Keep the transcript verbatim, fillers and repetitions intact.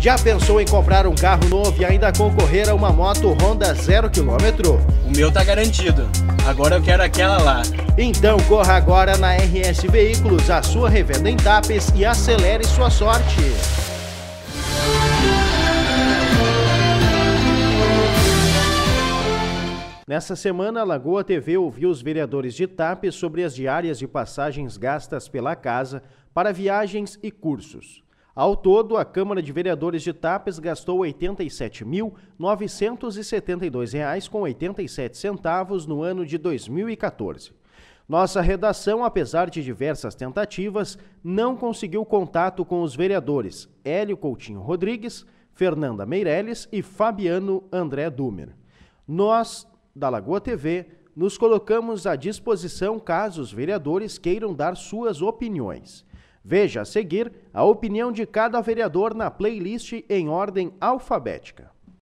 Já pensou em comprar um carro novo e ainda concorrer a uma moto Honda zero quilômetro? O meu tá garantido. Agora eu quero aquela lá. Então corra agora na R S Veículos, a sua revenda em Tapes, e acelere sua sorte. Nessa semana, a Lagoa T V ouviu os vereadores de Tapes sobre as diárias de passagens gastas pela casa para viagens e cursos. Ao todo, a Câmara de Vereadores de Tapes gastou oitenta e sete mil, novecentos e setenta e dois reais com oitenta e sete centavos no ano de dois mil e quatorze. Nossa redação, apesar de diversas tentativas, não conseguiu contato com os vereadores Hélio Coutinho Rodrigues, Fernanda Meirelles e Fabiano André Dumer. Nós, da Lagoa T V, nos colocamos à disposição caso os vereadores queiram dar suas opiniões. Veja a seguir a opinião de cada vereador na playlist em ordem alfabética.